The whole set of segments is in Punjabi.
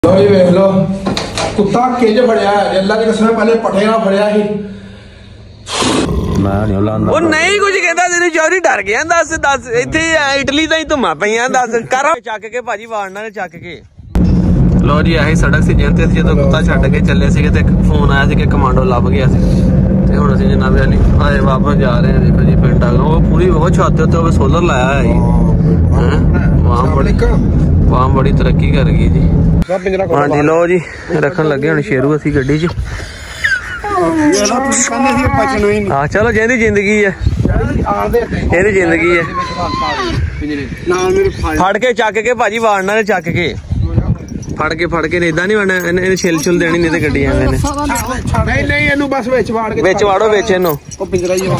लो जी वेख लो कुत्ता किंज फड़िया है अल्लाह की कसम पहले पटे ना फड़िया ही ਉਹ ਨਹੀਂ ਕੁਝ ਕਹਿੰਦਾ ਤੇਰੀ ਚੋਰੀ ਡਰ ਗਿਆ। ਦੱਸ ਦੱਸ ਇੱਥੇ ਇਟਲੀ ਤਾਂ ਹੀ ਧੁੰਮਾਂ ਪਈਆਂ। ਦੱਸ ਕਰ ਚੱਕ ਕੇ ਭਾਜੀ ਵਾੜਨਾ ਨੇ ਚੱਕ ਕੇ। ਲੋ ਜੀ ਆਹੀ ਸੜਕ ਸੀ ਜਿੰਤੇ ਜਦੋਂ ਕੁੱਤਾ ਛੱਡ ਕੇ ਚੱਲੇ ਸੀਗੇ ਤੇ ਫੋਨ ਆਇਆ ਸੀ ਕਿ ਕਮਾਂਡੋ ਲੱਭ ਗਿਆ ਸੀ ਤੇ ਹੁਣ ਅਸੀਂ ਜਨਾਬ ਵਾਲੀ ਆਏ ਵਾਪਸ ਜਾ ਰਹੇ ਹਾਂ। ਦੇਖੋ ਜੀ ਪਿੰਡ ਆ ਉਹ ਪੂਰੀ ਉਹ ਛੱਤ ਉੱਤੇ ਸੋਲਰ ਲਾਇਆ ਹੋਇਆ ਜੀ। ਵਾਹ ਬੜੀ ਤਰੱਕੀ ਕਰ ਗਈ ਜੀ। ਹਾਂਜੀ ਲੋ ਜੀ ਰੱਖਣ ਲੱਗੇ ਹੁਣ ਸ਼ੇਰੂ ਅਸੀਂ ਗੱਡੀ 'ਚ। हाँ चलो जिंदी जिंदगी है ਇਹਦੀ ਜ਼ਿੰਦਗੀ ਹੈ। ਫੜ ਕੇ ਚੱਕ ਕੇ ਭਾਜੀ ਵਾੜਨਾ ਨੇ ਚੱਕ ਕੇ ਫੜ ਕੇ ਨੇ ਇਦਾਂ ਨਹੀਂ ਵੜਨਾ ਇਹਨੇ ਛਿਲ ਛੁਲ ਦੇਣੀ ਨਹੀਂ ਤੇ ਗੱਡੀ ਐਵੇਂ ਨੇ। ਨਹੀਂ ਨਹੀਂ ਇਹਨੂੰ ਬਸ ਵਿੱਚ ਵਾੜ ਕੇ ਵਿੱਚ ਵਾੜੋ ਵਿੱਚ ਇਹਨੂੰ। ਉਹ ਪਿੰਜਰਾ ਹੀ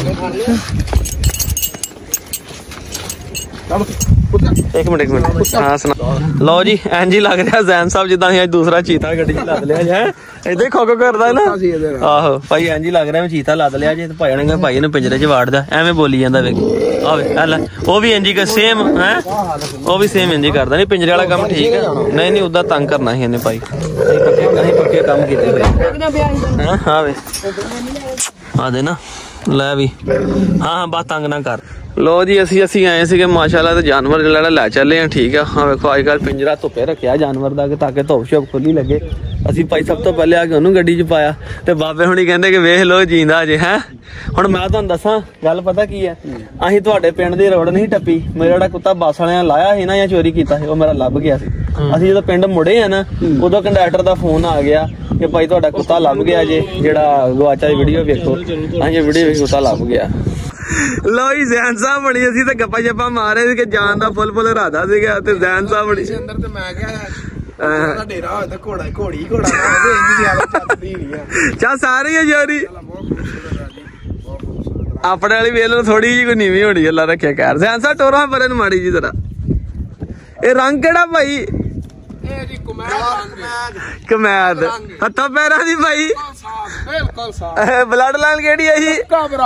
एक मिनट हाँ सुना लो जी एंज ही लग रहा जैन साहब जिदा अज दूसरा चीता गड्डी च लद लिया है इदा खो खो करदा ना। आहो भाई एंज ही लग रहा मैं चीता लद लिया जे भाई ने भाई ने पिंजरे च वाड़ दा एवें बोली जांदा वेख आवे हल वो भी इंज ही सेम है वो भी सेम इंज ही करदा नहीं पिंजरे वाला काम ठीक है। नहीं नहीं उदा तंग करना ही इन्हें भाई असीं पक्के काम कीते होए हां हां वे आ दे ना ले भी हाँ हाँ बस तंग ना कर। लो जी ਅਸੀਂ ਆਏ ਸੀਗੇ ਮਾਸ਼ਾਅੱਲਾ ਤੇ ਜਾਨਵਰ ਜਿਹੜਾ ਲੈ ਚੱਲੇ ਆ ਠੀਕ ਆ। ਹਾਂ ਵੇਖੋ ਅੱਜ ਕੱਲ ਪਿੰਜਰਾ ਧੁੱਪੇ ਰੱਖਿਆ ਜਾਨਵਰ ਦਾ ਤਾਂ ਕਿ ਧੁੱਪ ਛੁੱਪ ਖੁੱਲੀ ਲੱਗੇ। ਅਸੀਂ ਭਾਈ ਸਭ ਤੋਂ ਪਹਿਲੇ ਆ ਕੇ ਉਹਨੂੰ ਗੱਡੀ 'ਚ ਪਾਇਆ ਤੇ ਬਾਬੇ ਹੁਣੀ ਕਹਿੰਦੇ ਕਿ ਵੇਖ ਲੋ ਜੀਂਦਾ ਜੇ ਹੈ। ਹੁਣ ਮੈਂ ਤੁਹਾਨੂੰ ਦੱਸਾਂ ਗੱਲ ਪਤਾ ਕੀ ਹੈ ਅਸੀਂ ਤੁਹਾਡੇ ਪਿੰਡ ਦੀ ਰੋਡ ਨਹੀਂ ਟੱਪੀ ਮੇਰਾ ਜਿਹੜਾ ਕੁੱਤਾ ਬੱਸ ਵਾਲਿਆਂ ਲਾਇਆ ਸੀ ਨਾ ਜਾਂ ਚੋਰੀ ਕੀਤਾ ਸੀ ਉਹ ਮੇਰਾ ਲੱਭ ਗਿਆ ਸੀ। ਅਸੀਂ ਜਦੋਂ ਪਿੰਡ ਮੁੜੇ ਆ ਨਾ ਉਦੋਂ ਕੰਡਕਟਰ ਦਾ ਫੋਨ ਆ ਗਿਆ ਕਿ ਭਾਈ ਤੁਹਾਡਾ ਕੁੱਤਾ ਲੱਭ ਗਿਆ ਜੇ ਜਿਹੜਾ ਗਵਾਚਾ ਦੀ ਵੀਡੀਓ ਵੇਖੋ। ਅਸੀਂ ਵੀਡੀਓ ਵੇਖ ਕੁੱਤਾ ਲੱਭ ਗਿਆ। लो जी जैन साहब बनी असी तो गप्पा शप्पा मारे कि जान का फुल फुल इरादा सीगा ते जैन साहब बनी अंदर ते मैं क्या डेरा होता घोड़ा घोड़ी घोड़ा चल सारी है जोरी अपने वाली वेल थोड़ी जी कोई नीवी होनी अल्लाह रखे खैर। जैन साहब टोरा पर माड़ी जी जरा ये रंग केड़ा भाई कमैद हत्था पैरा दी भाई ब्लड लाइन केड़ी है जी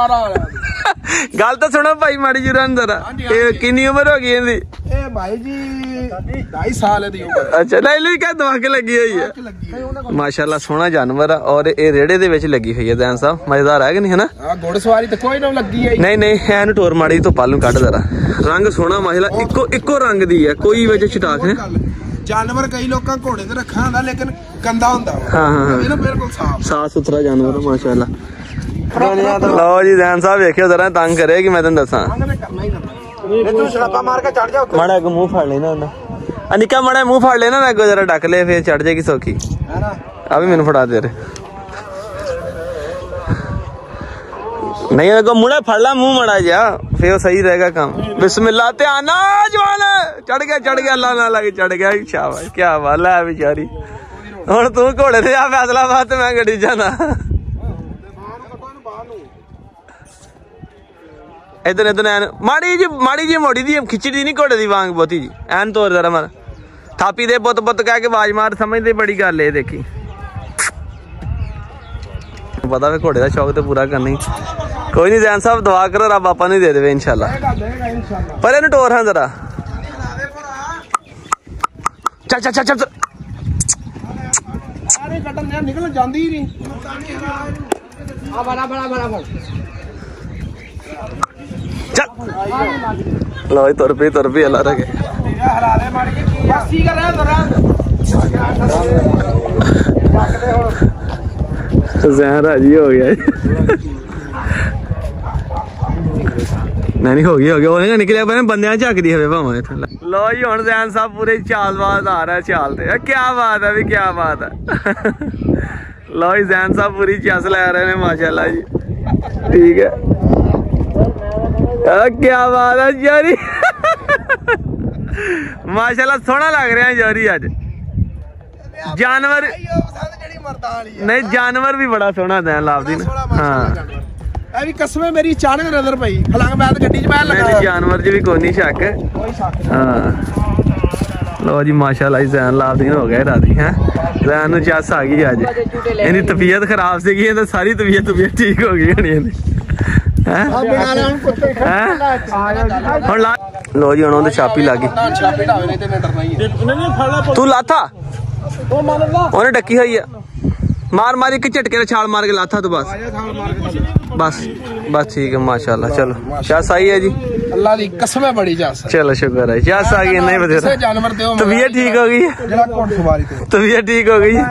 गल तो सुनो भाई माड़ी जी जरा किन्नी उम्र हो गई इहदी भाई जी 2.5 साल दी उम्र। अच्छा नहीं नहीं क्या दवाके लगी हुई है माशाल्लाह सोहना जानवर है और ये रेड़े दे विच लगी हुई है। जैन साहब मजेदार है कि नहीं है ना घोड़सवारी तो कोई ना लगी है नहीं नहीं है टोर माड़ी तो पालू कट जरा रंग सोहना माशाल्लाह इको रंग दी है कोई वजह छटाक है। जानवर कई लोग घोड़े ते रखा होंदा लेकिन गंदा होंदा हां हां ये ना बिल्कुल साफ सुथरा जानवर माशाल्लाह। लो जी जैन साहब देखियो जरा तंग करे कि मैं तेन दसा तू छड़ापा मार के चढ़ जाओ माड़ा को मुंह फाड़ लेना हुंदा निक्का माड़ा मुंह फाड़ लेना ना अगो जरा ढक ले फिर चढ़ जाएगी सौखी है ना। अभी मैनू फड़ा दे रहे नहीं अगो मुड़ा फड़ ला मुंह मड़ा जा फिर सही रहेगा काम। बिस्मिल्लाह ध्यान जवान चढ़ गया अल्लाह ना लगे चढ़ गया शाबाश क्या बात है बेचारी। हुण तू घोड़े ते आ फैसलाबाद ते मैं गड्डी जाना इधर इधर एन माड़ी जी मोड़ी दी खिचड़ी नहीं घोड़े दी वांग बहुती जी एन तोर जरा मार थापी दे पुत पुत कह के आवाज मार समझते बड़ी गल है देखी पता है घोड़े का शौक तो पूरा करना ही कोई नहीं। जैन साहब दुआ करो रब आपा नहीं दे देवे इंशाल्लाह पर इन टोर हाँ जरा चल चल चल चल निकल जाती ही नहीं चल लो तुर पी अल्लाह रखे जहन राजी हो गया नहीं हो गया निकलिया बंद झकदी है भावे। लो जी हुण जैन साहब पूरे चालबाज आ रहा है चाल ते क्या बात है भी क्या बात है। लो जी जैन साहब पूरी चस लै रहे हैं माशाल्लाह जी ठीक है क्या बात है जोरी माशाल्लाह सोहना लग रहा है जोरी अज जानवर नहीं जानवर भी बड़ा सोहना दैन लाभदी ना। हाँ अभी कसमें मेरी अचानक नजर पई फलांग मैं गड्डी च बैठ लगा जानवर च भी कोई नहीं शक। हाँ लो जी माशाल्लाह जैन लाभदीन हो गए राती है जैन नूं चस आ गई अज इहदी तबीयत खराब सी तो सारी तबीयत ठीक हो गई होनी लो जी हुण छापी लग गई तू लाथा ਉਹਨੇ ਡੱਕੀ ਹੋਈ ਆ मार मार एक झटके छाल मार के लाथा तो बस बस बस ठीक है माशाल्लाह। चलो चास आई है जी अल्लाह दी कसम है बड़ी चास। चलो शुक्र है चास आ गई नहीं बता जानवर दे तबीयत ठीक हो गई तबीयत ठीक हो गई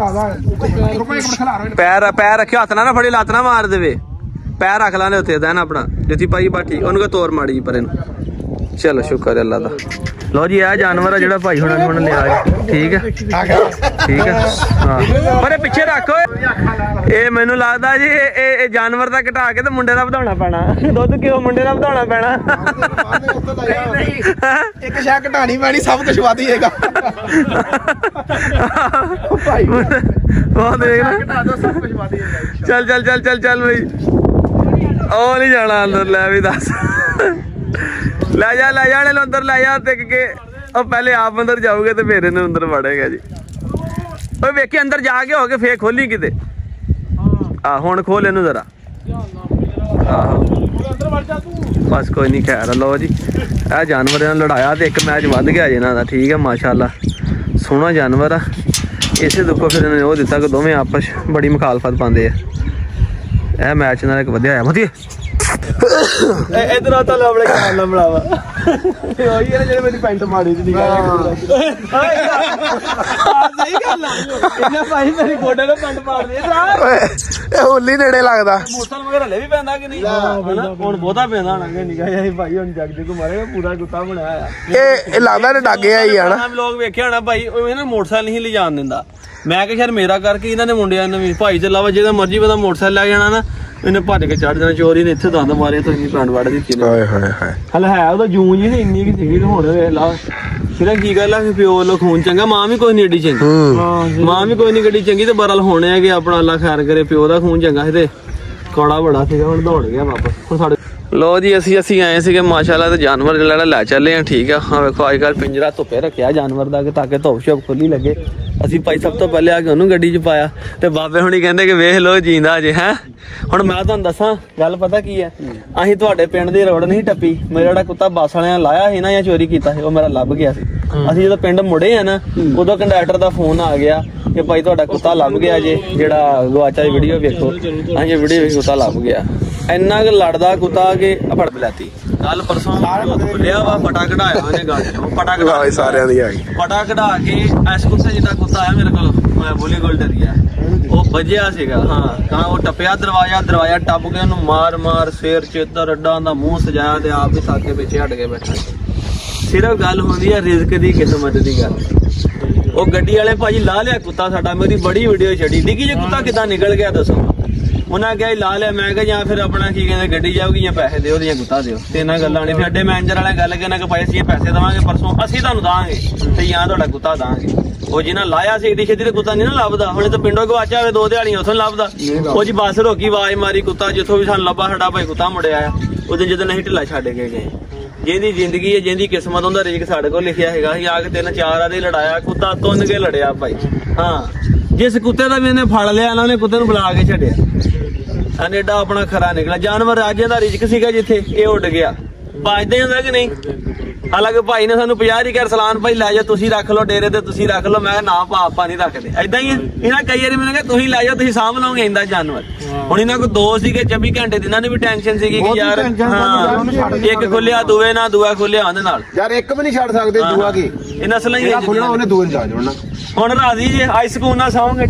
पैर पैर रखे हाथ ना फड़ी लात ना मार देवे पैर रख लाने होते दैन अपना जिथी पाई बा ठीक उनको तोड़ माड़ी पर चलो शुक्र है अल्लाह दा। लो जी आ जानवर है जो भाई हुण लिया ठीक है ठीक है हाँ पर पिछे रखो ये मैनू लगता जी ये जानवर का घटा के मुंडे का वधाउणा पैना दुध क्यों मुंडे का वधाउणा पैना एक शै घटानी पैनी सब कुछ वध जाएगा चल चल चल चल चल भाई ओ नहीं जाना अंदर ले भी दस ले जा अंदर ले जा देख के और पहले आप अंदर जाओगे तो फिर इन्हें अंदर वड़ेगा जी वेखे अंदर जाके हो गए फिर खोली किते हुण खोल इनू जरा बस कोई नहीं खैर। लो जी यह जानवर लड़ाया तो एक मैच वध गया जी इन्हों का ठीक है माशाल्लाह सोहना जानवर आ इसे दुखो फिर इन्होंने वो दिता कि दोवें आपस बड़ी मुखालफत पाते हैं यह मैच इन्होंने एक वधिया मतिए इधर आता अपने ख्याल ना बनावा वही है जेडे मेरी पैंट माड़ी थी सही गल है भाई मेरी गोडे ने पैंट मार दी ए होली नेड़े लगदा मोटरसाइकिल मगर हले भी पैंदा कि नहीं हुण बहुता पैंदा होना कि निका जाई भाई हुण जग जग मारेगा पूरा गुत्ता बनाया ए लगदा ने डागे आई है ना हम लोग वेख्या होना भाई इन्हां मोटरसाइकिल नहीं ले जान दिंदा मैं कि शायद मेरा करके इन्हां ने मुंडियां ने भाई च लावा जेदा मर्जी बंदा मोटरसाइकिल ले जाना ना इन्हें भज के चढ़ जाना चोरी ने इत्थे दंद मारे तो इन्नी पैंट वड़ दी हल है ओदा जून जी इन्नी की सी हुण वेख ला फिर की गल है प्यो लो खून चंगा मां भी कोई नहीं एडी चंगी मां भी कोई नहीं गड्डी चंगी तो बरल होने है कि अपना अल्लाह खैर करे प्यो दा खून चंगा ते कौड़ा बड़ा सीगा हुण दौड़ गया वापस हुण साडे लो जी असी आए थे माशाल्लाह तो जानवर जो लै चले हैं ठीक है हाँ वेखो अजकल पिंजरा धुप्पे रखा जानवर का ताकि धुप शुप खुली लगे असी भाई सब तो पहले आके उन्होंने गड्डी च पाया तो बाबे हुणी कहते कि वेख लो जींदा जे है हुण मैं तुहानूं दसां गल पता की है असीं तुहाडे पिंड दी रोड नहीं टप्पी मेरा जिहड़ा कुत्ता बस वालियां लाया ਸੀ ना या चोरी कीता ਸੀ ਉਹ मेरा ਲੱਭ ਗਿਆ ਸੀ ਅਸੀਂ ਜਦੋਂ ਪਿੰਡ ਮੁੜੇ ਆ ਨਾ ਉਦੋਂ ਕੰਡਕਟਰ ਦਾ ਫੋਨ ਆ ਗਿਆ कि भाई तुहाडा कुत्ता लभ गया जे जिहड़ा गवाचा दी वीडियो वेखो असीं वीडियो वेख कुत्ता लभ गया इन्ना क लड़दा कुत्ता के फड़ बलाती कल परसों खुलिया वा पटा कढ़ाया उन्हें गाड़ी पटा कढ़ाया सारियां दी आ गई पटा कढ़ा के इस कुत्ते जिदा कुत्ता आया मेरे को मैं बोली गोल डरिया वो बजिया सीगा हाँ कहां वो टपया दरवाजा टप के उन्हें मार मार सिर चेतर अड्डा दा मुंह सजाया ते आप भी साके पीछे हट के बैठा सिर्फ गल होंदी है रिज़्क दी किस्मत दी गल वो गड्डी वाले भाजी ला लिया कुत्ता साडा मेरी बड़ी वीडियो छड़ी डिग्गी च कुत्ता किदां निकल गया दसो उन्हें क्या ला लिया मैं या फिर अपना की कहते गड्डी जाऊगी या पैसे दो या कुत्ता दो तो इन्होंने गल्लां नहीं फिर अड्डे मैनेजर वाले गल कहना कि भाई असीं पैसे देवांगे परसों असीं तुहानूं दांगे ते या तुहाडा कुत्ता दांगे वो जिन्हें लाया सी एडी छेती कुत्ता नहीं ना लभदा हुणे तो पिंडों गवाचा होवे 2 दिहाड़ियां उत्थों लभदा वो जी बस रोकी आवाज मारी कुत्ता जिथों भी सानूं लभा साडा भाई कुत्ता मुड़े आया उस दिन जदों असीं ढिल्ला छड्ड के गए जिंदी जिंदगी है जिंदी किस्मत उनका रिज़्क साडे कोल लिखिया हैगा आके 3-4 वारी लड़ाया कुत्ता तुन के लड़िया भाई हाँ जिस कुत्ते का भी इन्हें फड़ लिया उन्हें कुत्ते नूं बुला के छड्डिया एडा अपना खरा निकला जानवर अज दा रिज़्क सीगा जिथे ये उड़ गया बचदा हुंदा कि नहीं हालांकि भाई ने सानू 50 रुपया सलान भाई लै जाओ तुसीं रख लो डेरे ते तुसीं रख लो मैं ना आपा नहीं रखते ऐदा ही है इन्हें कई बार मैंने कहा तुसीं लै जाओ तुसीं सामभ लओगे इंदा जानवर हुण इन्हां कोल 2 सीगे 24 घंटे दी इन्हां नूं भी टेंशन सीगी कि यार हाँ एक खुलिया दुए ना दुआ खुलिया उहदे नाल यार एक भी नहीं छड्ड सकदे दुआ की ये नस्लां ही खुलना उन्हें दुए जा जोड़ना हुण राजी जे आज सुकून नाल सोओगे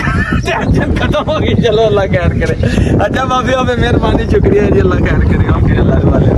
टेंशन खत्म हो गई चलो अल्लाह खैर करे अच्छा बाबे आपे मेहरबानी शुक्रिया जी अल्लाह खैर करे ओके अल्लाह वाले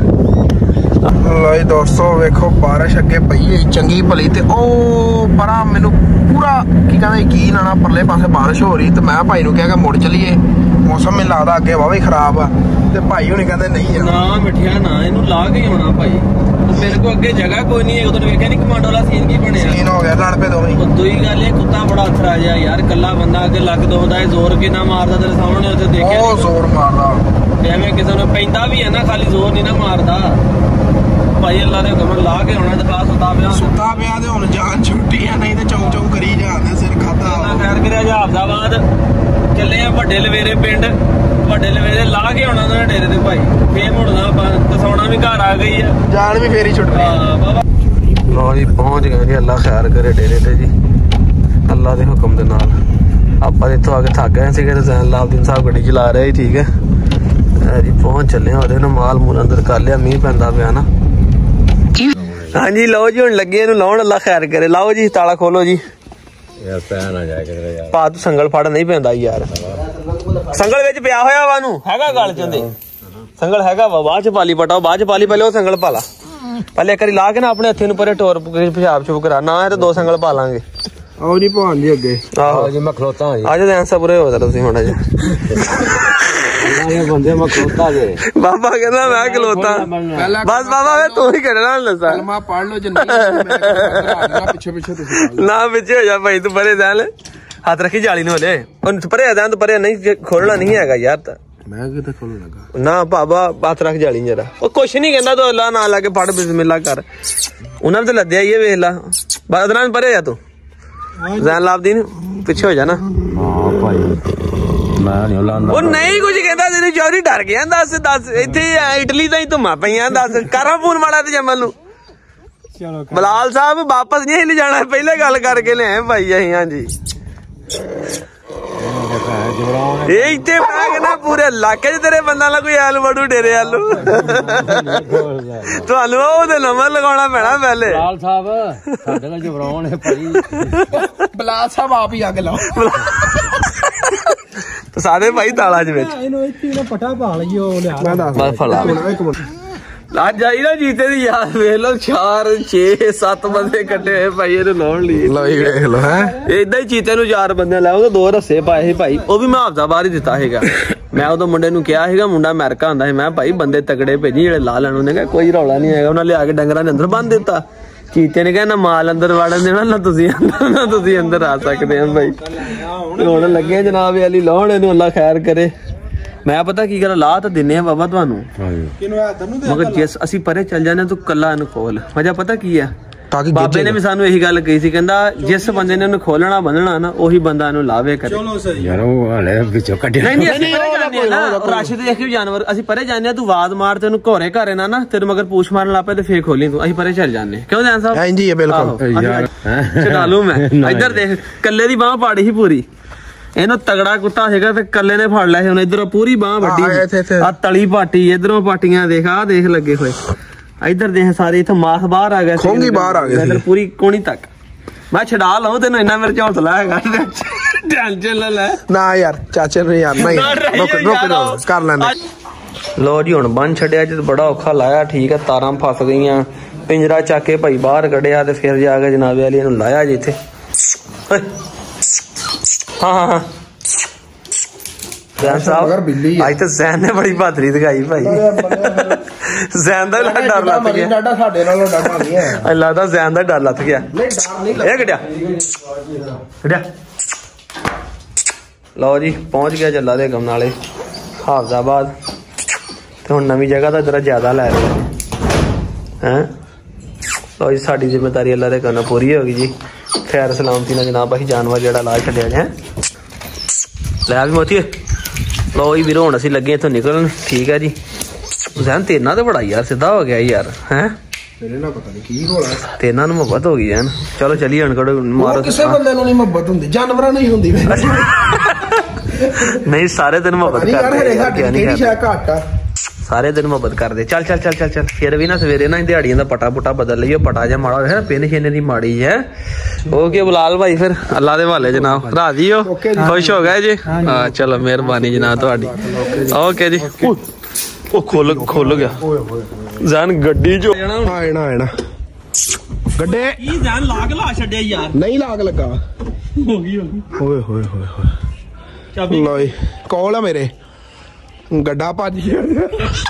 लो जी दोस्तों वेखो बारिश अगे पई चंगी भली ते ओ परा मैनू पूरा की कहते यकीन आना परले पासे बारिश हो रही तो मैं भाई नूं कहा कि मुड़ चलीए मौसम मैनूं लगदा अगे वाहवा खराब आ ते भाई हुणी कहंदे नहीं ना मिठिया ना इनू ला के आउणा भाई मेरे को अगे जगह कोई नहीं है उधर वेख्या नहीं कमांडो वाला सीन की बनया सीन हो गया लड़ पे दोवें दुई गल है कुत्ता बड़ा अथरा जा यार कल्ला बंदा अगे लग दोदा है जोर किना मारदा तेरे सामने उसे देखिया ओ जोर मारदा एवें किसे नूं पैंदा भी है ना खाली जोर नहीं ना मारदा भाई अल्लाह ने हुक्म ला के आउणा ते पास सुता पिया ते हुण जान छुट्टी है नहीं ते चौं चौं करी जांदे सिर खाता खैर करे हजाबदाबाद चले आ वड्डे लवेरे पिंड वड्डे लवेरे ला के आउणा उन्होंने डेरे ते भाई फिर मुड़ना तसौना भी घर आ गई है जान भी फेरी छुट गई लो जी पहुंच गए जी अल्लाह खैर करे डेरे ते जी अल्लाह के हुक्म दे नाल ਆਪਾਂ ਇੱਥੋਂ ਆ ਕੇ ਥੱਕ ਗਏ ਸੀਗੇ ਤੇ ਜ਼ੈਨ ਲਾਬਦੀਨ ਸਾਹਿਬ ਗੱਡੀ ਚਲਾ ਰਹੇ ਠੀਕ ਹੈ ਜੀ ਪਹੁੰਚ ਚੱਲੇ ਉਹਦੇ ਨਾਲ ਮਾਲ ਮੂਲ ਅੰਦਰ ਕਰ ਲਿਆ ਮੀਂਹ ਪੈਂਦਾ ਪਿਆ ਨਾ ਹਾਂਜੀ ਲਓ ਜੀ ਹੁਣ ਲੱਗੇ ਇਹਨੂੰ ਲਾਉਣ ਅੱਲਾ ਖੈਰ ਕਰੇ ਲਾਓ ਜੀ ਤਾਲਾ ਖੋਲੋ ਜੀ ਯਾਰ ਪੈ ਨਾ ਜਾਏ ਕਿਧਰੇ ਯਾਰ ਪਾ ਤੂੰ ਸੰਗਲ ਫੜ ਨਹੀਂ ਪੈਂਦਾ ਯਾਰ ਸੰਗਲ ਵਿੱਚ ਪਿਆ ਹੋਇਆ ਵਾ ਨੂੰ ਹੈਗਾ ਗਲ ਚੰਦੇ ਸੰਗਲ ਹੈਗਾ ਵਾ ਬਾਅਦ ਚ ਪਾਲੀ ਪਟਾਓ ਬਾਅਦ ਚ ਪਾਲੀ ਪਹਿਲੇ ਉਹ ਸੰਗਲ ਪਾ ਲਾ ਪਹਿਲੇ ਇੱਕ ਵਾਰੀ ਲਾ ਕੇ ਨਾ ਆਪਣੇ ਹੱਥੇ ਨੂੰ ਪਰੇ ਟੋਰ ਪਿਸ਼ਾਬ ਛੁਪ ਕਰਾ ਨਾ ਇਹ ਤੇ ਦੋ ਸੰਗਲ ਪਾ ਲਾਂਗੇ ਆਓ ਜੀ ਭਾਣ ਜੀ ਅੱਗੇ ਆਹੋ ਜੀ ਮੈਂ ਖਲੋਤਾ ਹਾਂ ਜੀ ਅੱਜ ਤਾਂ ਐਂਸਾ ਪੂਰੇ ਹੋ ਜਾ ਤੁਸੀਂ ਹੁਣ ਅਜੇ ਬੰਦੇ ਮੈਂ ਖਲੋਤਾ ਜੇ ਬਾਬਾ ਕਹਿੰਦਾ ਮੈਂ ਖਲੋਤਾ ਬਸ ਬਾਬਾ ਵੇ ਤੂੰ ਹੀ ਕਰਨਾ ਲੱਸਾ ਕਲਮਾ ਪੜ ਲਓ ਜੇ ਨਹੀਂ ਪਿੱਛੇ ਤੁਸੀਂ ਨਾ ਪਿੱਛੇ ਹੋ ਜਾ ਭਾਈ ਤੂੰ ਪਰੇ ਜਾਲ ਹੱਥ ਰੱਖੀ ਜਾਲੀ ਨੂੰ ਹਲੇ ਉਹ ਪਰੇ ਆ ਤੂੰ ਪਰੇ ਨਹੀਂ ਖੋਲਣਾ ਨਹੀਂ ਹੈਗਾ ਯਾਰ ਤਾਂ ਮੈਂ ਕਿਤੇ ਖੋਲਣ ਲੱਗਾ ਨਾ ਬਾਬਾ ਹੱਥ ਰੱਖ ਜਾਲੀ ਜਰਾ ਉਹ ਕੁਛ ਨਹੀਂ ਕਹਿੰਦਾ ਤੂੰ ਅੱਲਾ ਨਾ ਲਾ ਕੇ ਫੜ ਬਿਸਮਿਲ੍ਲਾ ਕਰ ਉਹਨਾਂ ਨੇ ਤਾਂ ਲੱਦਿਆ ਹੀ ਵੇਖ ਲਾ ਬਾਦ ਨਾਲ ਪਰੇ ਜਾ ਤੂੰ ਜ਼ੈਨ ਲਾਬਦੀਨ ਪਿੱਛੇ ਹੋ ਜਾ ਨਾ ਹਾਂ ਭਾਈ ਮੈਂ ਨਹੀਂ ਲਾਂਦਾ ਉਹ ਨਹੀਂ ਕੁਝ ਕਹਿੰਦਾ ਤੇਰੀ ਚੌਧਰੀ ਡਰ ਗਿਆ ਦੱਸ ਇੱਥੇ ਇਟਲੀ ਤਾਂ ਹੀ ਧੁੰਮਾਂ ਪਈਆਂ ਦੱਸ ਕਰਾਂ ਫੋਨ ਮਾੜਾ ਤੇ ਜਮਲ ਨੂੰ ਚਲੋ ਬਲਾਲ ਸਾਹਿਬ ਵਾਪਸ ਨਹੀਂ ਹਿੱਲ ਜਾਣਾ ਪਹਿਲੇ ਗੱਲ ਕਰਕੇ ਲਿਆਏ ਭਾਈ ਅਸੀਂ ਹਾਂਜੀ ਇਹ ਇੱਥੇ ਮੈਂ ਕਹਿੰਦਾ ਪੂਰੇ ਇਲਾਕੇ 'ਚ ਤੇਰੇ ਬੰਦਾ ਨਾਲ ਕੋਈ ਆਲੂ ਵੜੂ ਡੇਰੇ ਆਲੂ ਤੁਹਾਨੂੰ ਉਹਦੇ ਨੰਬਰ ਲਗਾਉਣਾ ਪੈਣਾ ਪਹਿਲੇ ਬਲਾਲ ਸਾਹਿਬ ਸਾਡੇ ਨਾਲ ਜਵਰਾਉਣ ਹੈ ਭਾਈ ਬਲਾਲ ਸਾਹਿਬ ਆਪ ਹੀ ਅੱਗ ਲਾਓ ਤੇ ਸਾਰੇ ਭਾਈ ਤਾਲਾ ਚ ਵਿੱਚ ਇਹਨੂੰ ਇੱਥੇ ਪਟਾ ਪਾ ਲਈਓ ਲਿਆ ਬਸ ਫਲਾ ਅੱਜ ਆਈ ਨਾ ਜੀਤੇ ਦੀ ਯਾਰ ਵੇਖ ਲੋ 4 6 7 ਬੰਦੇ ਇਕੱਠੇ ਹੋਏ ਭਾਈ ਇਹਨੂੰ ਲਾਉਣ ਲਈ ਲਓ ਵੇਖ ਲੋ ਹੈ ਏਦਾਂ ਹੀ ਚੀਤੇ ਨੂੰ 4 ਬੰਦੇ ਲਾਏ ਉਹਦੇ 2 ਰੱਸੇ ਪਾਏ ਸੀ ਭਾਈ ਉਹ ਵੀ ਮੈਂ ਹਫ਼ਤਾਬਾਦ ਹੀ ਦਿੱਤਾ ਸੀਗਾ ਮੈਂ ਉਦੋਂ ਮੁੰਡੇ ਨੂੰ ਕਿਹਾ ਸੀਗਾ ਮੁੰਡਾ ਅਮਰੀਕਾ ਹੁੰਦਾ ਸੀ ਮੈਂ ਭਾਈ ਬੰਦੇ ਤਗੜੇ ਭੇਜੀ ਜਿਹੜੇ ਲਾ ਲੈਣ ਉਹਨੇ ਕਿਹਾ ਕੋਈ ਰੌਲਾ ਨਹੀਂ ਹੈਗਾ ਉਹਨਾਂ ਲਿਆ ਕੇ ਡੰਗਰਾਂ ਦੇ ਅੰਦਰ ਬੰਨ ਦਿੱਤਾ ਚੀਤੇ ਨੇ ਕਿਹਾ ਨਾ ਮਾਲ ਅੰਦਰ ਵੜਨ ਦੇਣਾ ਨਾ ਤੁਸੀਂ ਅੰਦਰ ਆ ਸਕਦੇ ਆ ਭਾਈ ਹੁਣ ਲੱਗੇ ਜਨਾਬ ਅਲੀ ਲਾਉਣ ਇਹਨੂੰ ਅੱਲਾ ਖੈਰ ਕਰੇ ਮੈਂ ਪਤਾ ਕੀ ਕਰ ਲਾ ਤਾਂ ਦਿੰਨੇ ਆ ਬਾਬਾ ਤੁਹਾਨੂੰ ਮਗਰ ਜਿਸ ਅਸੀਂ ਪਰੇ ਚੱਲ ਜਾਂਦੇ ਤੂੰ ਕੱਲਾ ਇਹਨੂੰ ਖੋਲ ਵਜ੍ਹਾ ਪਤਾ ਕੀ ਆ ਬਾਬੇ ਨੇ ਵੀ ਸਾਨੂੰ ਇਹੀ ਗੱਲ ਕਹੀ ਸੀ ਕਹਿੰਦਾ ਜਿਸ ਬੰਦੇ ਨੇ ਉਹਨੂੰ ਖੋਲਣਾ ਬੰਨਣਾ ਨਾ ਉਹੀ ਬੰਦਾ ਇਹਨੂੰ ਲਾਵੇ ਕਰੇ ਯਾਰ ਉਹ ਹਲੇ ਵਿੱਚੋਂ ਕੱਢਿਆ ਨਹੀਂ ਅਸੀਂ ਪਰੇ ਜਾਂਦੇ ਆ ਨਾ ਰਾਸ਼ੀ ਦੇਖ ਕੇ ਜਾਨਵਰ ਅਸੀਂ ਪਰੇ ਜਾਂਦੇ ਆ ਤੂੰ ਆਵਾਜ਼ ਮਾਰ ਤੇ ਉਹਨੂੰ ਘੋਰੇ ਘਰੇ ਨਾ ਤੇਰੇ ਮਗਰ ਪੂਛ ਮਾਰਨ ਲੱਪੇ ਤੇ ਫੇਰ ਖੋਲੀ ਤੂੰ ਅਸੀਂ ਪਰੇ ਚੱਲ ਜਾਂਦੇ ਕਿਉਂ ਜਾਨ ਸਾਹਿਬ ਹਾਂਜੀ ਬਿਲਕੁਲ ਯਾਰ ਚੜਾ ਲੂ ਮੈਂ ਇੱਧਰ ਦੇਖ ਕੱਲੇ ਦੀ ਬਾਹ ਪਾੜੀ ਸੀ ਪੂਰੀ ਇਹਨੂੰ ਤਗੜਾ ਕੁੱਤਾ ਸੀਗਾ ਤੇ ਕੱਲੇ ਨੇ ਫੜ ਲਿਆ ਸੀ ਹੁਣ ਇਧਰੋਂ ਪੂਰੀ ਬਾਹ ਵੱਡੀ ਆ ਤਲੀ ਪਾਟੀ ਇਧਰੋਂ ਪਾਟੀਆਂ ਦੇਖ ਆ ਦੇਖ ਲੱਗੇ ਹੋਏ ਇਧਰ ਦੇਖ ਸਾਰੇ ਇਥੋਂ ਮਾਸ ਬਾਹਰ ਆ ਗਿਆ ਖੋਂਗੀ ਬਾਹਰ ਆ ਗਿਆ ਇਧਰ ਪੂਰੀ ਕੋਣੀ ਤੱਕ ਮੈਂ ਛਡਾ ਲਵਾਂ ਤੈਨੂੰ ਇੰਨਾ ਮੇਰੇ ਹੌਸਲਾ ਹੈਗਾ ਟੈਨਸ਼ਨ ਲੈ ਨਾ ਯਾਰ ਚਾਚੇ ਨੂੰ ਯਾਰ ਨਹੀਂ ਰੁਕ ਕਰ ਲੈਂਦੇ ਲੋ ਜੀ ਹੁਣ ਬੰਨ ਛੱਡਿਆ ਜੀ ਬੜਾ ਔਖਾ ਲਾਇਆ ਠੀਕ ਹੈ ਤਾਰਾਂ ਫਸ ਗਈਆਂ ਪਿੰਜਰਾ ਚੱਕ ਕੇ ਭਾਈ ਬਾਹਰ ਕੱਢਿਆ ਤੇ ਫਿਰ ਜਾ ਕੇ ਜਨਾਬੇ ਵਾਲੀ ਨੂੰ ਲਾਇਆ ਜੀ ਇੱਥੇ हाँ जैन साहब आज तो जैन ने बड़ी बहादुरी दिखाई भाई जैन का डर लग गया लगता जैन का डर लग गया लो जी पहुंच गया जल्ला दे गम नाले हाफजाबाद तो हुण नवी जगह तो जरा ज्यादा लै रहे हैं लो जी साडी जिम्मेदारी अल्लाह दे करना पूरी होगी जी खैर सलामती ना जनाब अं जानवर जो ला छड़िया है लै भी मोती लो जी वीरो हुण असीं लगे इत्थों निकलन ठीक है जी जैन तेरे नाल तो बड़ा यार सीधा हो गया यार हैं तेरे नाल मुहब्बत हो गई जैन चलो चलिए हुण कड़ो मारो किसी बंदे नूं नहीं मुहब्बत हुंदी जानवरां नूं ही हुंदी नहीं सारे दिन मुहब्बत करदे सारे दिन मुहब्बत करते चल चल चल चल चल फिर भी ना सवेरे ना दिहाड़ियां दा पटा पुटा बदल लियो पटा जा माड़ा है पिन शिन दी माड़ी है ओके बुलाल भाई फिर अल्लाह दे हवाले जनाब राजी हो खुश हो गए जी हां चलो मेहरबानी जनाब ਤੁਹਾਡੀ ओके जी ओ खोल गया जान गड्डी जो आना गड्डे ई जान लाग ला छड़िया यार नहीं लाग लगा होगी ओए होए होए चाबी लो कॉल है मेरे गड्ढा भज गया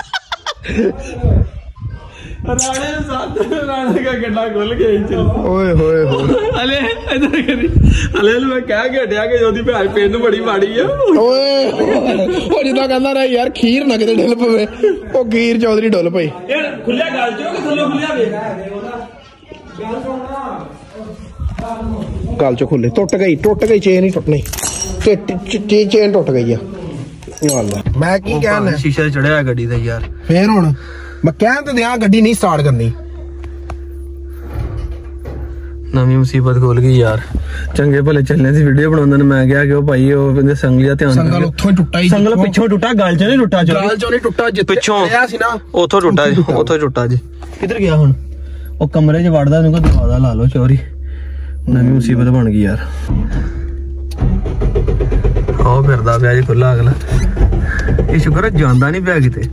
राणे का गड्ढा खुल गया ओए होए अले इधर करी अले मैं कह के हटिया कि ओदी भाई पिन बड़ी माड़ी है ओए ओ जिदा कहंदा रहा यार खीर ना किते ढिल पवे ओ खीर चौधरी ढुल पई यार खुलिया गल चो कि थल्लो खुलिया वे गल चो खुले टुट गई चेन ही टुटनी चेन टुट गई है मैं की कहना शीशे चढ़िया गड्डी दा यार फिर हुण मैं कहन ते दियां गड्डी नहीं स्टार्ट करनी ਨਵੀਂ ਮੁਸੀਬਤ ਖੋਲ ਗਈ ਯਾਰ। ਚੰਗੇ ਭਲੇ ਚੱਲਨੇ ਸੀ ਵੀਡੀਓ ਬਣਾਉਂਦੇ ਨੇ, ਮੈਂ ਕਿਹਾ ਕਿ ਉਹ ਭਾਈ ਉਹ ਕਹਿੰਦੇ ਸੰਗਲੀ ਦਾ ਧਿਆਨ ਸੰਗਲ ਉੱਥੋਂ ਹੀ ਟੁੱਟਾ ਹੀ, ਸੰਗਲ ਪਿੱਛੋਂ ਟੁੱਟਾ, ਗੱਲ ਚ ਨਹੀਂ ਟੁੱਟਾ, ਗਾਲ ਚੋਂ ਨਹੀਂ ਟੁੱਟਾ, ਜਿੱਥੇ ਪਿੱਛੋਂ ਆਇਆ ਸੀ ਨਾ ਉੱਥੋਂ ਟੁੱਟਾ ਜੀ, ਉੱਥੋਂ ਟੁੱਟਾ ਜੀ। ਕਿੱਧਰ ਗਿਆ ਹੁਣ? ਉਹ ਕਮਰੇ 'ਚ ਵੜਦਾ, ਇਹਨੂੰ ਕੋਈ ਦਰਵਾਜ਼ਾ ਲਾ ਲਓ ਚੋਰੀ। ਨਵੀਂ ਮੁਸੀਬਤ ਬਣ ਗਈ ਯਾਰ। ਆਹ ਫਿਰਦਾ ਪਿਆ ਜੀ ਖੁੱਲਾ ਅਗਲਾ। ਇਹ ਸ਼ੁਕਰ ਹੈ ਜਾਂਦਾ ਨਹੀਂ ਪਿਆ ਕਿਤੇ।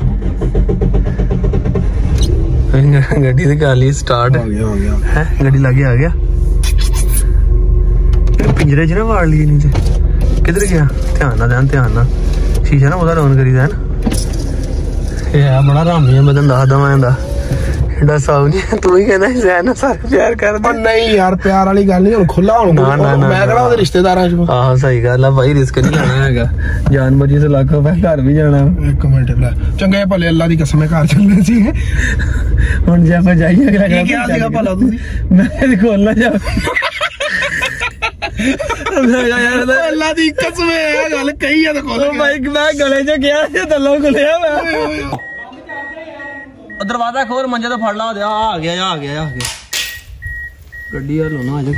ਗੱਡੀ ਦੀ ਕਰ ਲਈ ਸਟਾਰਟ। ਆ ਗਿਆ ਹੈ ਗੱਡੀ ਲਾਗੇ ਆ ਗਿਆ। ਪਿੰਜਰੇ 'ਚ ਨਾ ਵਾੜ ਲਈ ਨੀਚੇ। ਕਿੱਧਰ ਗਿਆ? ਧਿਆਨ ਨਾਲ ਸ਼ੀਸ਼ਾ ਨਾ ਉਹਦਾ ਡਾਊਨ ਕਰੀਦਾ ਨਾ। ਇਹ ਆ ਬੜਾ ਰਾਮੀ ਆ, ਮੈਂ ਤੈਨੂੰ ਦੱਸਦਾ ਮੈਂ ਇਹਦਾ ਐਡਾ ਸਾਊ ਨਹੀਂ। ਤੂੰ ਹੀ ਕਹਿੰਦਾ ਜ਼ੈਨ ਨਾਲ ਸਾਰੇ ਪਿਆਰ ਕਰਦਾ। ਨਹੀਂ ਯਾਰ ਪਿਆਰ ਵਾਲੀ ਗੱਲ ਨਹੀਂ, ਹੁਣ ਖੁੱਲਾ ਹੁਣ ਮੈਂ ਕਿਹੜਾ ਉਹਦੇ ਰਿਸ਼ਤੇਦਾਰਾਂ ਚ। ਆਹੋ ਸਹੀ ਗੱਲ ਆ ਭਾਈ, ਰਿਸਕ ਨਹੀਂ ਲੈਣਾ ਹੈਗਾ। ਜਾਨ ਬਚੀ ਤੋਂ ਲੱਖ ਰੁਪਏ, ਘਰ ਵੀ ਜਾਣਾ। ਇੱਕ ਮਿੰਟ ਚੰਗੇ ਭਲੇ ਅੱਲਾ ਦੀ ਕਸਮ ਘਰ ਚੱਲਣੇ ਸੀ। ਹੁਣ ਜੇ ਆਪਾਂ ਜਾਈਏ ਅਗਲਾ ਕੀ ਕਿਹਾ ਸੀਗਾ ਭਲਾ ਤੁਸੀਂ? ਮੈਂ ਖੋਲਣਾ ਜਾ ਅੱਲਾ ਦੀ ਕਸਮ ਇਹ ਗੱਲ ਕਹੀ ਆ ਤਾਂ ਖੋਲ। ਭਾਈ ਮੈਂ ਗਲੇ 'ਚ ਗਿਆ ਸੀ, ਥੱਲੋਂ ਖੁੱਲਿਆ ਮੈਂ। ਦਰਵਾਜ਼ਾ ਖੋਲ, ਮੰਜੇ ਤੋਂ ਫੜ ਲਾ। ਆ ਗਿਆ ਗੱਡੀ ਆ ਲੋਣਾ ਅਜੇ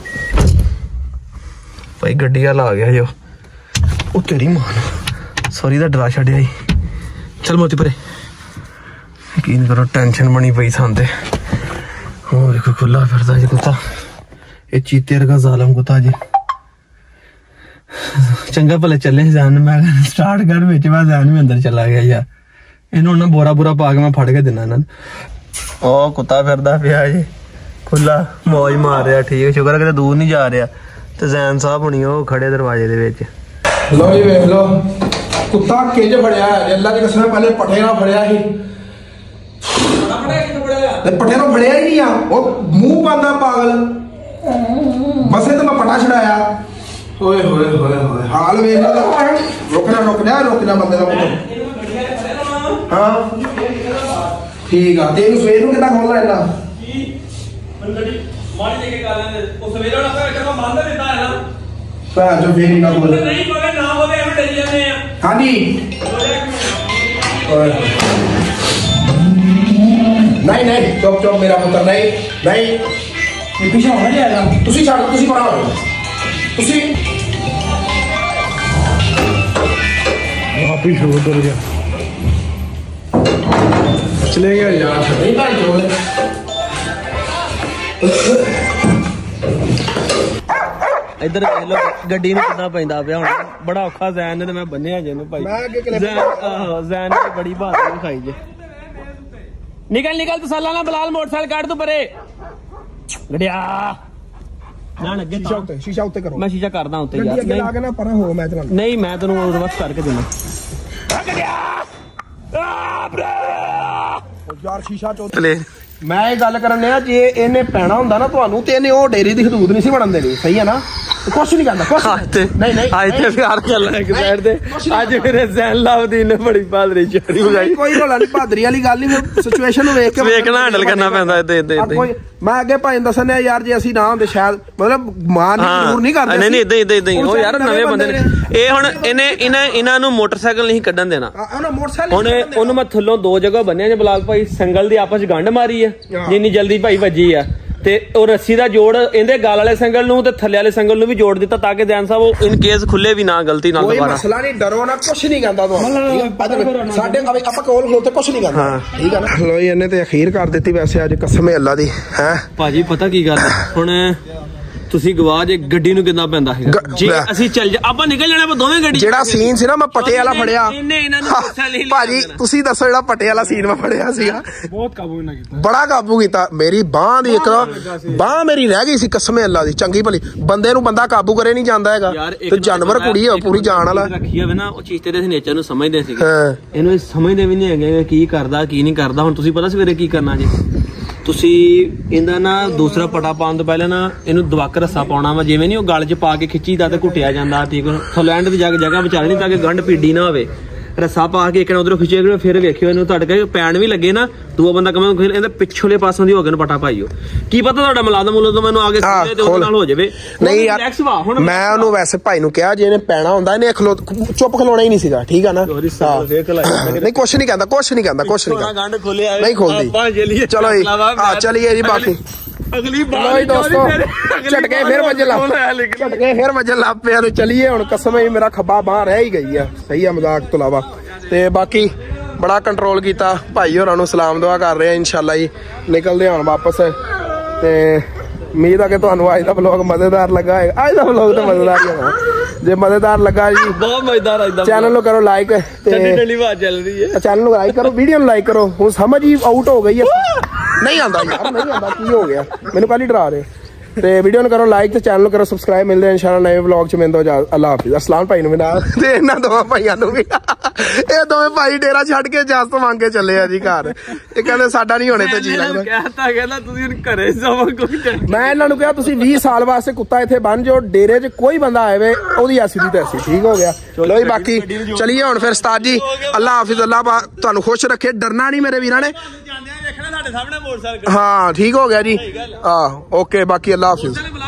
ਭਾਈ, ਗੱਡੀ ਆ ਲਾ ਗਿਆ ਜੋ। ਉਹ ਤੇਰੀ ਮਾਂ ਨੂੰ ਸੌਰੀ ਦਾ ਡਰਾ ਛੱਡਿਆ ਈ। ਚੱਲ ਮੋਤੀ ਪਰੇ, ਯਕੀਨ ਕਰੋ ਟੈਨਸ਼ਨ ਬਣੀ ਪਈ ਸਾਂਦੇ। ਹੋਰ ਦੇਖੋ ਖੁੱਲਾ ਫਿਰਦਾ ਜੀ ਕੁੱਤਾ, ਇਹ ਚੀਤੇ ਵਰਗਾ ਜ਼ਾਲਮ ਕੁੱਤਾ ਜੀ। ਚੰਗਾ ਭਲੇ ਚੱਲੇ ਜਾਨ, ਮੈਂ ਸਟਾਰਟ ਕਰ ਵਿੱਚ ਮੈਂ ਜਾਨ ਵੀ ਅੰਦਰ ਚਲਾ ਗਿਆ ਯਾਰ। ਇਹਨੂੰ ਨਾ ਬੋਰਾ ਪਾ ਕੇ ਮੈਂ ਫੜ ਕੇ ਦਿੰਦਾ ਇਹਨਾਂ ਨੂੰ। ਉਹ ਕੁੱਤਾ ਫਿਰਦਾ ਪਿਆ ਜੀ ਖੁੱਲਾ, ਮੌਜ ਮਾਰ ਰਿਹਾ। ਠੀਕ, ਸ਼ੁਕਰ ਕਿਤੇ ਦੂਰ ਨਹੀਂ ਜਾ ਰਿਹਾ। ਤੇ ਜ਼ੈਨ ਸਾਹਿਬ ਹੁਣੀ ਉਹ ਖੜੇ ਦਰਵਾਜ਼ੇ ਦੇ ਵਿੱਚ। ਲੋ ਜੀ ਵੇਖ ਲੋ, ਕੁੱਤਾ ਕਿੰਜ ਫੜਿਆ ਹੈ। ਅੱਲਾ ਦੀ ਕਸਮ ਪਹਿਲੇ ਪੱਠੇ ਨਾਲ ਫੜਿਆ ਸੀ। ਪੱਠੇ ਨਾਲ ਫੜਿਆ ਹੀ ਨਹੀਂ ਆ, ਉਹ ਮੂੰਹ ਪਾਉਂਦਾ ਪਾਗਲ। ਬਸੇ ਤਾਂ ਮੈਂ ਪਟਾ ਛੜਾਇਆ। ਓਏ ਹਾਲ ਵੇਖ ਲੈ। ਰੁਕਣਾ ਬੰਦੇ ਦਾ ਪੁੱਤ। ਹਾਂ ਠੀਕ ਆ, ਤੈਨੂੰ ਸਵੇਰ ਨੂੰ ਕਿੱਦਾਂ ਖੋਲਣਾ ਇਹਨਾਂ? ਮਾੜੀ ਦੇ ਕੇ ਕਰ ਲੈਂਦੇ ਉਹ ਸਵੇਰੇ ਵਾਲਾ ਫਿਰ ਜਦੋਂ ਮੰਨ ਦਿੱਤਾ ਹੈ ਨਾ ਭੈਣ ਜੋ ਫੇਰ ਹੀ ਨਾ ਬੋਲ। ਨਹੀਂ ਪਵੇ ਨਾ ਹੋਵੇ ਐਵੇਂ ਡਰੀ ਜਾਂਦੇ ਆ। ਹਾਂਜੀ ਨਹੀਂ ਚੁੱਪ ਮੇਰਾ ਪੁੱਤਰ। ਨਹੀਂ ਇਹ ਪਿੱਛੇ ਹੋਣਾ ਨਹੀਂ ਆਇਆ। ਤੁਸੀਂ ਛੱਡ, ਤੁਸੀਂ ਪਰਾਂ ਹੋ। ਤੁਸੀਂ ਵਾਪਸ ਹੋ ਕਰ ਗਿਆ। ਚਲੇ ਗਿਆ ਯਾਰ। ਨਹੀਂ ਭਾਈ ਜੋ ਇੱਧਰ ਦੇਖ ਲੋ ਗੱਡੀ ਨੂੰ ਕਿੱਦਾਂ ਪੈਂਦਾ ਪਿਆ ਹੁਣ। ਬੜਾ ਔਖਾ ਜ਼ੈਨ ਨੇ ਤੇ ਮੈਂ ਬੰਨਿਆ ਜੇ ਨੂੰ ਭਾਈ। ਜ਼ੈਨ ਨੇ ਬੜੀ ਬਹਾਦਰੀ ਵਿਖਾਈ ਜੇ। ਨਿਕਲ ਤਸੱਲਾ ਨਾ ਬਲਾਲ, ਮੋਟਰਸਾਈਕਲ ਕੱਢ ਤੂੰ ਪਰੇ ਗੜਿਆ ਨਾ ਅੱਗੇ। ਸ਼ੀਸ਼ਾ ਉੱਤੇ ਕਰੋ। ਮੈਂ ਸ਼ੀਸ਼ਾ ਕਰਦਾ ਉੱਤੇ ਯਾਰ। ਗੱਡੀ ਲਾ ਕੇ ਨਾ ਪਰਾਂ ਹੋ, ਮੈਂ ਚਲਾਉਂਦਾ। ਨਹੀਂ ਮੈਂ ਤੈਨੂੰ ਰਿਵਰਸ ਕਰਕੇ ਦੇਣਾ ਯਾਰ ਸ਼ੀਸ਼ਾ ਚੋਲੇ। ਮੈਂ ਇਹ ਗੱਲ ਕਰਨ ਲਿਆ, ਜੇ ਇਹਨੇ ਪੈਣਾ ਹੁੰਦਾ ਨਾ ਤੁਹਾਨੂੰ ਤੇ ਇਹਨੇ ਉਹ ਡੇਰੇ ਦੀ ਹਦੂਦ ਨਹੀਂ ਸੀ ਬਣਨ ਦੇਣੀ। ਸਹੀ ਹੈ ਨਾ? ਕੁਛ ਨਹੀਂ ਕਹਿੰਦਾ ਕੁਛ ਨਹੀਂ ਅੱਜ ਤੇ ਪਿਆਰ ਚੱਲਣਾ ਇੱਕ ਸਾਈਡ ਤੇ। ਅੱਜ ਮੇਰੇ ਜ਼ੈਨ ਲਾਵਦੀਨ ਨੇ ਬੜੀ ਬਹਾਦਰੀ ਚੋਰੀ ਵਗਾਈ। ਕੋਈ ਰੋਲਾ ਨਹੀਂ, ਬਹਾਦਰੀ ਵਾਲੀ ਗੱਲ ਨਹੀਂ। ਸਿਚੁਏਸ਼ਨ ਨੂੰ ਵੇਖ ਕੇ ਹੈਂਡਲ ਕਰਨਾ ਪੈਂਦਾ। ਮੈਂ ਅੱਗੇ ਭਾਈ ਦੱਸਣਿਆ ਯਾਰ, ਜੇ ਅਸੀਂ ਨਾ ਹੁੰਦੇ ਸ਼ਾਇਦ ਮਤਲਬ ਮਾਨ ਜ਼ਰੂਰ ਨਹੀਂ ਕਰਦੇ। ਨਹੀਂ ਇਦਾਂ ਹੀ ਉਹ ਯਾਰ ਨਵੇਂ ਬੰਦੇ ਨੇ ਇਹ। ਹੁਣ ਇਹਨਾਂ ਨੂੰ ਮੋਟਰਸਾਈਕਲ ਨਹੀਂ ਕੱਢਣ ਦੇਣਾ। ਹੁਣ ਉਹਨੂੰ ਮੈਂ ਥੱਲੋਂ 2 ਜਗ੍ਹਾ ਬੰਨਿਆ ਜੇ ਬਲਾਲ ਭਾਈ। ਸੰਗਲ ਦੀ ਆਪਸ ਚ ਗੰਢ ਮਾਰੀ ਆ ਜਿੰਨੀ ਜਲਦੀ ਭਾਈ ਵੱਜੀ ਆ, ਤੇ ਉਹ ਰੱਸੀ ਦਾ ਜੋੜ ਇਹਦੇ ਗਲ ਵਾਲੇ ਸੰਗਲ ਨੂੰ ਤੇ ਥੱਲੇ ਵਾਲੇ ਸੰਗਲ ਨੂੰ ਵੀ ਜੋੜ ਦਿੱਤਾ ਤਾਂ ਕਿ ਜ਼ੈਨ ਸਾਹਿਬ ਉਹ ਇਨ ਕੇਸ ਖੁੱਲੇ ਵੀ ਨਾ ਗਲਤੀ ਨਾਲ ਦੁਬਾਰਾ। ਕੋਈ ਮਸਲਾ ਨਹੀਂ, ਡਰੋ ਨਾ, ਕੁਛ ਨਹੀਂ ਕਹਿੰਦਾ ਤੁਹਾਨੂੰ। ਸਾਡੇ ਆਪਾਂ ਕੋਲ ਖਲੋਤੇ ਕੁਛ ਨਹੀਂ ਕਹਿੰਦਾ। ਠੀਕ ਆ ਨਾ? ਲੋ ਇਹਨੇ ਤੇ ਅਖੀਰ ਕਰ ਦਿੱਤੀ ਵੈਸੇ ਅੱਜ, ਕਸਮ ਹੈ ਅੱਲਾ ਦੀ। ਹੈ ਭਾਜੀ ਪਤਾ ਕੀ ਗੱਲ ਹੁਣ ਤੁਸੀਂ ਗਵਾਹ ਜੇ ਗੱਡੀ ਨੂੰ ਕਿੰਨਾ ਪੈਂਦਾ ਹੈਗਾ। ਜੇ ਅਸੀਂ ਚੱਲ ਜਾ ਆਪਾਂ ਨਿਕਲ ਜਾਣਾ ਆਪਾਂ ਦੋਵੇਂ ਗੱਡੀ। ਜਿਹੜਾ ਸੀਨ ਸੀ ਨਾ ਮੈਂ ਪੱਟੇ ਵਾਲਾ ਫੜਿਆ ਇਹਨਾਂ ਨੂੰ ਭਾਜੀ, ਤੁਸੀਂ ਦੱਸੋ ਜਿਹੜਾ ਪੱਟੇ ਵਾਲਾ ਸੀਨ ਮੈਂ ਫੜਿਆ ਸੀਗਾ, ਬਹੁਤ ਕਾਬੂ ਨਾ ਕੀਤਾ, ਬੜਾ ਕਾਬੂ ਕੀਤਾ। ਮੇਰੀ ਬਾਹ ਦੀ ਇੱਕ ਬਾਹ ਮੇਰੀ ਰਹਿ ਗਈ ਸੀ, ਕਸਮ ਅੱਲਾ ਦੀ। ਚੰਗੀ ਭਲੀ ਬੰਦੇ ਨੂੰ ਬੰਦਾ ਕਾਬੂ ਕਰੇ ਨਹੀਂ ਜਾਂਦਾ ਹੈਗਾ, ਤੇ ਜਾਨਵਰ ਕੁੜੀ ਆ ਪੂਰੀ ਜਾਨ ਵਾਲਾ। ਰੱਖੀ ਹੋਵੇ ਨਾ ਉਹ ਚੀਤੇ ਦੇ ਨੇਚਰ ਨੂੰ ਸਮਝਦੇ ਸੀਗੇ, ਇਹਨੂੰ ਸਮਝਦੇ ਵੀ ਨਹੀਂ ਹੈਗੇ ਕੀ ਕਰਦਾ ਕੀ ਨਹੀਂ ਕਰਦਾ। ਹੁਣ ਤੁਸੀਂ ਪਤਾ ਸਵੇਰੇ ਕੀ ਕਰਨਾ ਜੀ, ਤੁਸੀਂ ਇਹਦਾ ਨਾ ਦੂਸਰਾ ਪਟਾ ਪਾਉਣ ਤੋਂ ਪਹਿਲਾਂ ਨਾ ਇਹਨੂੰ ਦਵਾਕ ਰੱਸਾ ਪਾਉਣਾ ਵਾ। ਜਿਵੇਂ ਨਹੀਂ ਉਹ ਗਲ 'ਚ ਪਾ ਕੇ ਖਿੱਚੀਦਾ ਤੇ ਘੁੱਟਿਆ ਜਾਂਦਾ, ਠੀਕ ਹੈ। ਥਲੈਂਡ ਦੀ ਜਗ੍ਹਾ ਵਿਚਾਰਨੀ ਤਾਂ ਕਿ ਗੰਢ ਪੀੜੀ ਨਾ ਹੋਵੇ। ਰੱਸਾ ਪਾ ਕੇ ਇੱਕ ਨਾ ਉਧਰੋਂ ਖਿੱਚੇ, ਫਿਰ ਵੇਖਿਓ ਇਹਨੂੰ ਤੁਹਾਡੇ ਕੇ ਪੈਣ ਵੀ ਲੱਗੇ ਨਾ, ਦੂਆ ਬੰਦਾ ਕਮੇ ਇਹਦੇ ਪਿਛਲੇ ਪਾਸੋਂ ਦੀ ਹੋ ਕੇ ਪਟਾ ਪਾਈਓ। ਕੀ ਪਤਾ ਤੁਹਾਡਾ ਮੁਲਾਜ਼ਮ ਮੁਲਾਜ਼ਮ ਮੈਨੂੰ ਆ ਕੇ ਤੇ ਉਹਦੇ ਨਾਲ ਹੋ ਜਾਵੇ। ਨਹੀਂ ਯਾਰ ਮੈਂ ਉਹਨੂੰ ਵੈਸੇ ਭਾਈ ਨੂੰ ਕਿਹਾ ਜੇ ਇਹਨੇ ਪੈਣਾ ਹੁੰਦਾ ਇਹਨੇ ਚੁੱਪ ਖਲੋਣਾ ਹੀ ਨਹੀਂ ਸੀਗਾ, ਠੀਕ ਆ ਨਾ। ਨਹੀਂ ਕੁਛ ਨਹੀਂ ਕਹਿੰਦਾ, ਕੁਛ ਨਹੀਂ ਕਹਿੰਦਾ, ਕੁਛ ਨਹੀਂ ਕਹਿੰਦਾ। ਨਹੀਂ ਖੋਲਦੀ। ਚਲੋ ਜੀ ਚਲੀਏ ਜੀ ਬਾਕੀ। ਅਗਲੀ ਲੋ ਜੀ ਦੋਸਤੋ ਝਟਕੇ ਫਿਰ ਵੱਜਣ ਲੱਗ ਪਿਆ ਤੇ ਚਲੀਏ ਹੁਣ। ਕਸਮ ਹੀ ਮੇਰਾ ਖੱਬਾ ਬਾਹ ਰਹਿ ਹੀ ਗਈ ਆ। ਸਹੀ ਆ ਮਜ਼ਾਕ ਤੋਂ ਇਲਾਵਾ। ਤੇ ਬਾਕੀ ਬੜਾ ਕੰਟਰੋਲ ਕੀਤਾ। ਭਾਈ ਹੋਰਾਂ ਨੂੰ ਸਲਾਮ ਦੁਆ ਕਰ ਰਹੇ ਆ। ਇਨਸ਼ਾਅੱਲਾ ਜੀ ਨਿਕਲਦੇ ਹੁਣ ਵਾਪਸ। ਤੇ ਉਮੀਦ ਆ ਕਿ ਤੁਹਾਨੂੰ ਅੱਜ ਦਾ ਵਲੌਗ ਮਜ਼ੇਦਾਰ ਲੱਗਾ ਹੈ। ਅੱਜ ਦਾ ਵਲੌਗ ਤਾਂ ਮਜ਼ੇਦਾਰ ਹੀ ਹੋਣਾ। ਜੇ ਮਜ਼ੇਦਾਰ ਲੱਗਾ ਜੀ ਬਹੁਤ ਮਜ਼ੇਦਾਰ ਆ। ਚੈਨਲ ਨੂੰ ਕਰੋ ਲਾਈਕ ਤੇ ਚੱਲੀ ਆਵਾਜ਼ ਚੱਲ ਰਹੀ ਹੈ। ਚੈਨਲ ਨੂੰ ਲਾਈਕ ਕਰੋ, ਵੀਡੀਓ ਨੂੰ ਲਾਈਕ ਕਰੋ। ਹੁਣ ਸਮਝ ਹੀ ਆਊਟ ਹੋ ਗਈ ਹੈ। ਨਹੀਂ ਆਉਂਦਾ ਯਾਰ, ਨਹੀਂ ਆਉਂਦਾ। ਕੀ ਹੋ ਗਿਆ? ਮੈਨੂੰ ਕੱਲ ਹੀ ਡਰਾ ਰਹੇ। ਤੇ ਵੀਡੀਓ ਨੂੰ ਕਰੋ ਲਾਈਕ ਤੇ ਚੈਨਲ ਨੂੰ ਕਰੋ ਸਬਸਕ੍ਰਾਈਬ। ਮਿਲਦੇ ਇਨਸ਼ਾਅੱਲਾ ਨਵੇਂ ਵਲੌਗ ਚ। ਮਿਲਦਾ ਅੱਲਾਹ ਹਾਫਿਜ਼। ਅਸਲਾਮ ਭਾਈ ਨੂੰ ਵੀ ਨਾਲ ਤੇ ਇਹਨਾਂ ਦੋਵਾਂ ਭਾਈਆਂ ਨੂੰ ਵੀ। ਇਹ ਦੋਵੇਂ ਭਾਈ ਡੇਰਾ ਛੱਡ ਕੇ ਇਜਾਜ਼ਤ ਮੰਗ ਕੇ ਚੱਲੇ ਆ ਜੀ ਘਰ। ਇਹ ਕਹਿੰਦੇ ਸਾਡਾ ਨਹੀਂ ਹੋਣੇ ਤੇ ਜੀ ਲੱਗਦਾ। ਕਹਿੰਦਾ ਤੁਸੀਂ ਹੁਣ ਘਰੇ ਜਾਵੋ ਕੋਈ। ਮੈਂ ਇਹਨਾਂ ਨੂੰ ਕਿਹਾ ਤੁਸੀਂ 20 ਸਾਲ ਵਾਸਤੇ ਕੁੱਤਾ ਇੱਥੇ ਬੰਨ ਜੋ। ਡੇਰੇ 'ਚ ਕੋਈ ਬੰਦਾ ਆਵੇ ਉਹਦੀ ਐਸੀ ਦੀ ਤੈਸੀ। ਠੀਕ ਹੋ ਗਿਆ। ਲੋ ਜੀ ਬਾਕੀ ਚਲੀਏ ਹੁਣ ਫਿਰ ਉਸਤਾਦ ਜੀ। ਅੱਲਾਹ ਹਾਫਿਜ਼। ਅੱਲਾਹ ਤੁਹਾਨੂੰ ਖੁਸ਼ ਰੱਖੇ। ਡਰਨਾ ਨਹੀਂ ਮੇਰੇ ਵੀਰਾਂ ਨੇ। ਸਾਡੇ ਸਾਹਮਣੇ ਮੋਟਰਸਾਈਕਲ। ਹਾਂ ਠੀਕ ਹੋ ਗਿਆ ਜੀ। ਓਕੇ ਬਾਕੀ ਅੱਲਾਹ ਹਾਫਿਜ਼।